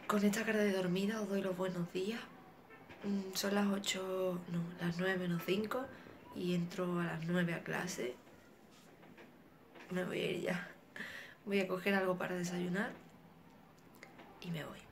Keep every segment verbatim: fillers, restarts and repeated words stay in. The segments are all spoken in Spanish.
Con esta cara de dormida os doy los buenos días. Mm, Son las ocho, no, las nueve menos cinco y entro a las nueve a clase. Me voy a ir ya. Voy a coger algo para desayunar y me voy.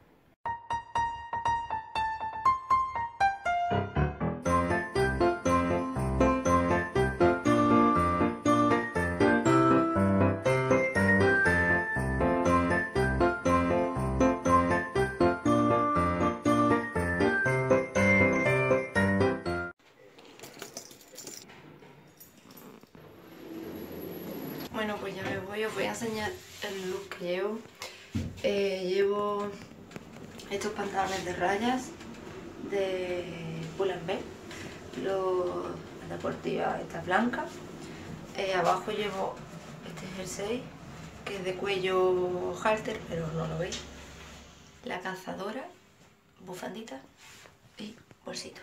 Bueno, pues ya me voy, os voy a enseñar el look que llevo. Eh, llevo estos pantalones de rayas de Pull&Bear, Lo- la deportiva esta blanca. Eh, abajo llevo este jersey que es de cuello halter, pero no lo veis. La cazadora, bufandita y bolsito.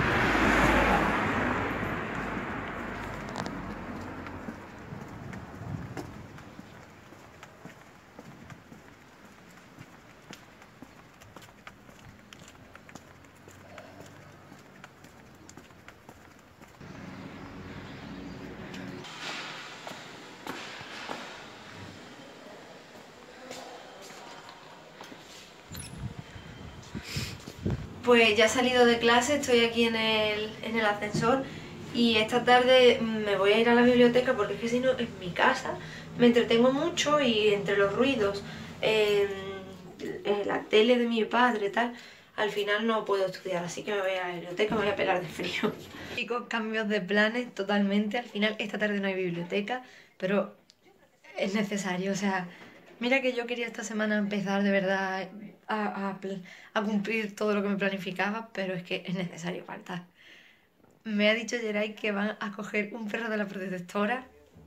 Pues ya he salido de clase, estoy aquí en el, en el ascensor y esta tarde me voy a ir a la biblioteca porque es que si no en mi casa me entretengo mucho y entre los ruidos, eh, eh, la tele de mi padre tal, al final no puedo estudiar, así que me voy a la biblioteca, me voy a pelar de frío. Chicos, cambios de planes totalmente, al final esta tarde no hay biblioteca, pero es necesario, o sea, mira que yo quería esta semana empezar de verdad a, a pl- a cumplir todo lo que me planificaba, pero es que es necesario faltar. Me ha dicho Geray que van a coger un perro de la protectora.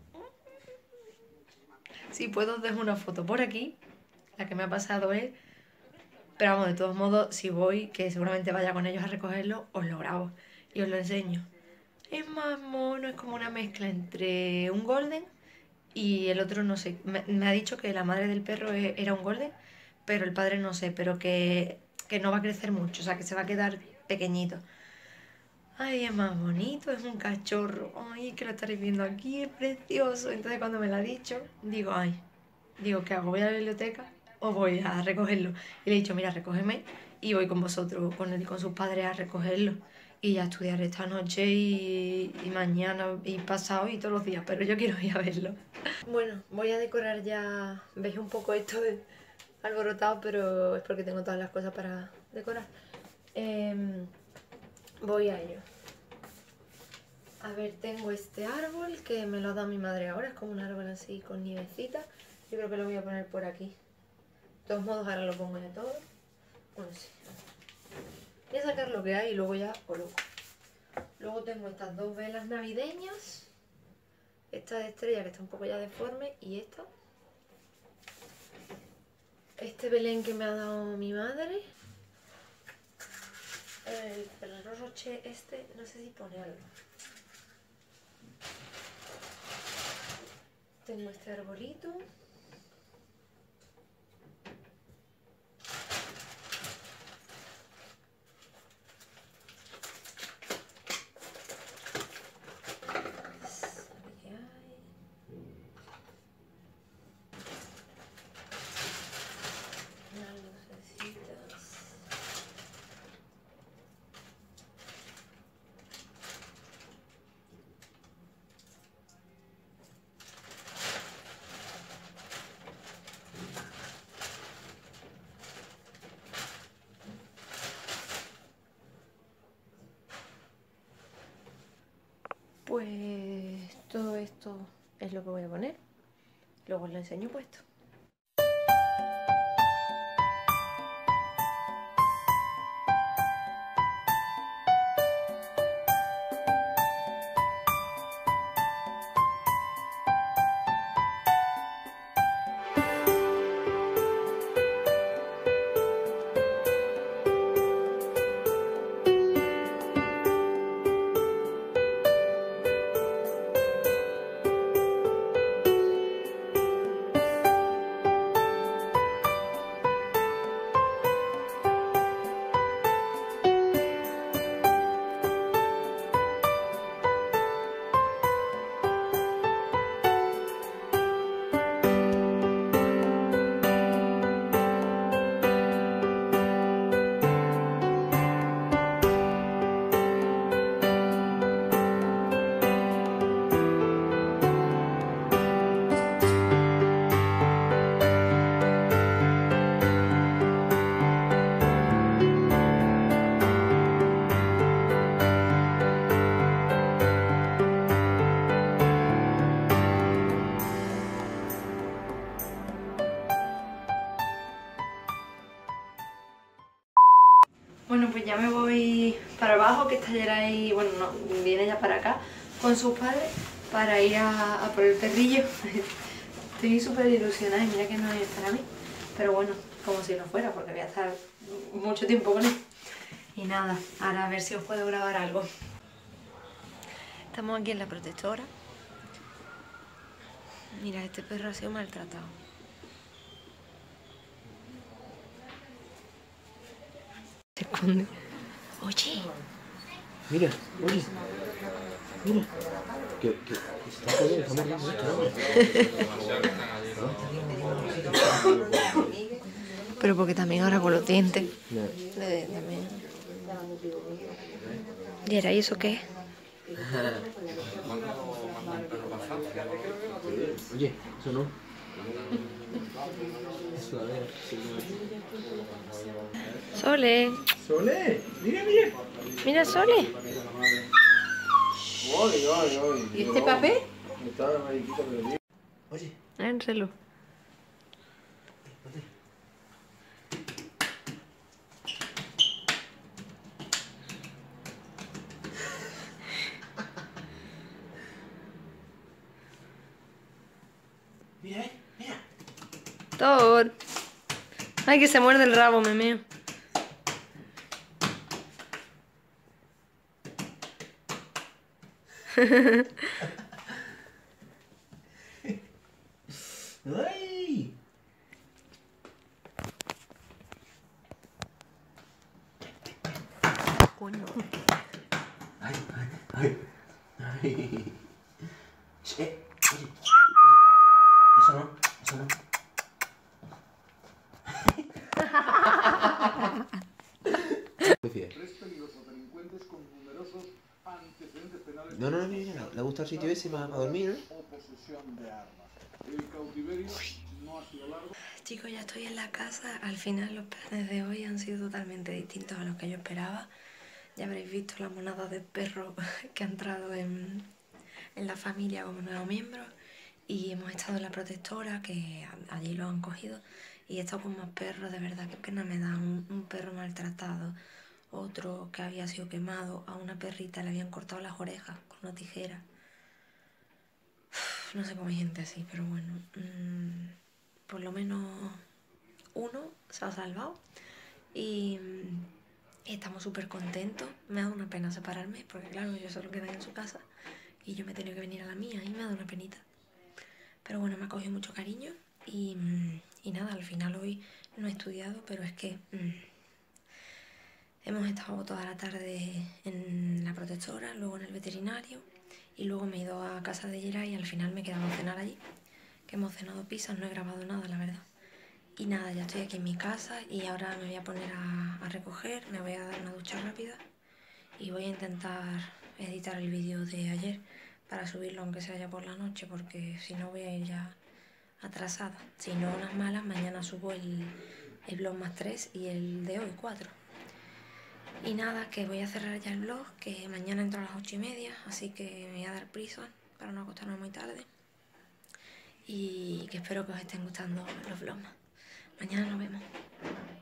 Si puedo os dejo una foto por aquí, la que me ha pasado él, pero vamos, de todos modos, si voy, que seguramente vaya con ellos a recogerlo, os lo grabo y os lo enseño. Es más mono, es como una mezcla entre un golden y el otro no sé. Me, me ha dicho que la madre del perro e- era un golden, pero el padre no sé, pero que, que no va a crecer mucho, o sea, que se va a quedar pequeñito. Ay, es más bonito, es un cachorro. Ay, que lo estaréis viendo aquí, es precioso. Entonces cuando me lo ha dicho, digo, ay, digo, ¿qué hago? ¿Voy a la biblioteca o voy a recogerlo? Y le he dicho, mira, recógeme y voy con vosotros, con él y con sus padres a recogerlo. Y ya estudiaré esta noche y, y mañana y pasado y todos los días, pero yo quiero ir a verlo. Bueno, voy a decorar ya, veis un poco esto de alborotado, pero es porque tengo todas las cosas para decorar. Em, voy a ello. A ver, tengo este árbol que me lo ha dado mi madre ahora, es como un árbol así con nievecita. Yo creo que lo voy a poner por aquí. De todos modos, ahora lo pongo de todo. Bueno, sí. Voy a sacar lo que hay y luego ya coloco. Luego tengo estas dos velas navideñas. Esta de estrella que está un poco ya deforme y esta. Este Belén que me ha dado mi madre. El Ferrero Rocher este, no sé si pone algo. Tengo este arbolito. ¿Qué hay? Unas lucecitas. Pues todo esto es lo que voy a poner. Luego os lo enseño puesto. Bueno, pues ya me voy para abajo, que está Geray, bueno, no, viene ya para acá con sus padres para ir a, a por el perrillo. Estoy súper ilusionada y mira que no es para mí, pero bueno, como si no fuera, porque voy a estar mucho tiempo con él. Y nada, ahora a ver si os puedo grabar algo. Estamos aquí en la protectora. Mira, este perro ha sido maltratado. Se esconde. Oye. Mira, oye. Mira. Que, que, que está jodido, está mordiendo esto, ¿no? Pero porque también ahora con los dientes. No. Le, también. ¿Y era eso qué? Oye, eso no. Eso, a ver. Sole. Sole, mira, mira. Mira, Sole. Ay, ay, ay. ¿Y este papel? Está mariquita, pero bien. Oye. Ánselo. Mira, eh, mira. Todd. Ay, que se muerde el rabo, me meo. ¡Ay! Coño. ¡Ay, ay, ay! ¡Ay! Eh, oye, eso no, eso no. Tres peligrosos delincuentes con numerosos antecedentes penales. No, no, no, mira, le gusta el sitio ese para dormir, ¿no? O posesión de armas. El cautiverio no ha sido largo. Chicos, ya estoy en la casa. Al final los planes de hoy han sido totalmente distintos a los que yo esperaba. Ya habréis visto la monada de perros que ha entrado en, en la familia como nuevo miembro. Y hemos estado en la protectora, que allí lo han cogido. Y he estado con más perros, de verdad, qué pena me da. Un, un perro maltratado, otro que había sido quemado, a una perrita le habían cortado las orejas con una tijera. Uf, no sé cómo hay gente así, pero bueno. Mmm, por lo menos uno se ha salvado. Y mmm, estamos súper contentos. Me ha dado una pena separarme, porque claro, yo solo quedé en su casa. Y yo me he tenido que venir a la mía y me ha dado una penita. Pero bueno, me ha cogido mucho cariño y, y nada, al final hoy no he estudiado, pero es que mmm, hemos estado toda la tarde en la protectora, luego en el veterinario y luego me he ido a casa de Geray y al final me he quedado a cenar allí, que hemos cenado pizzas, no he grabado nada, la verdad. Y nada, ya estoy aquí en mi casa y ahora me voy a poner a, a recoger, me voy a dar una ducha rápida y voy a intentar editar el vídeo de ayer para subirlo aunque sea ya por la noche, porque si no voy a ir ya atrasada. Si no, unas malas, mañana subo el, el vlog más tres y el de hoy cuatro. Y nada, que voy a cerrar ya el vlog, que mañana entro a las ocho y media, así que me voy a dar prisa para no acostarme muy tarde. Y que espero que os estén gustando los vlogs. Mañana nos vemos.